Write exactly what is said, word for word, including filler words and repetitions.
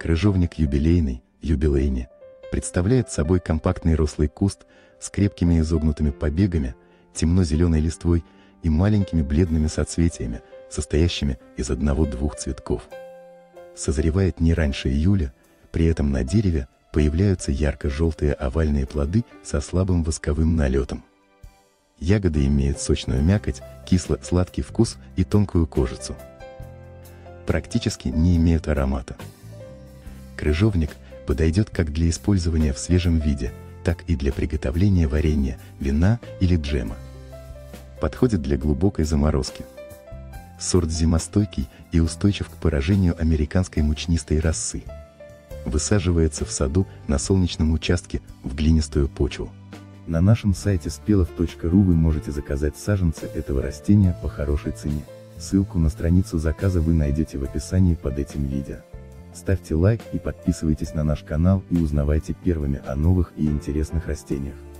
Крыжовник юбилейный, юбилейни, представляет собой компактный рослый куст с крепкими изогнутыми побегами, темно-зеленой листвой и маленькими бледными соцветиями, состоящими из одного-двух цветков. Созревает не раньше июля, при этом на дереве появляются ярко-желтые овальные плоды со слабым восковым налетом. Ягоды имеют сочную мякоть, кисло-сладкий вкус и тонкую кожицу. Практически не имеют аромата. Крыжовник подойдет как для использования в свежем виде, так и для приготовления варенья, вина или джема. Подходит для глубокой заморозки. Сорт зимостойкий и устойчив к поражению американской мучнистой росы. Высаживается в саду на солнечном участке в глинистую почву. На нашем сайте спелов точка ру вы можете заказать саженцы этого растения по хорошей цене. Ссылку на страницу заказа вы найдете в описании под этим видео. Ставьте лайк и подписывайтесь на наш канал и узнавайте первыми о новых и интересных растениях.